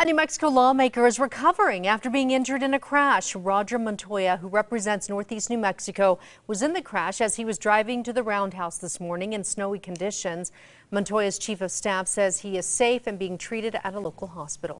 A New Mexico lawmaker is recovering after being injured in a crash. Roger Montoya, who represents Northeast New Mexico, was in the crash as he was driving to the Roundhouse this morning in snowy conditions. Montoya's chief of staff says he is safe and being treated at a local hospital.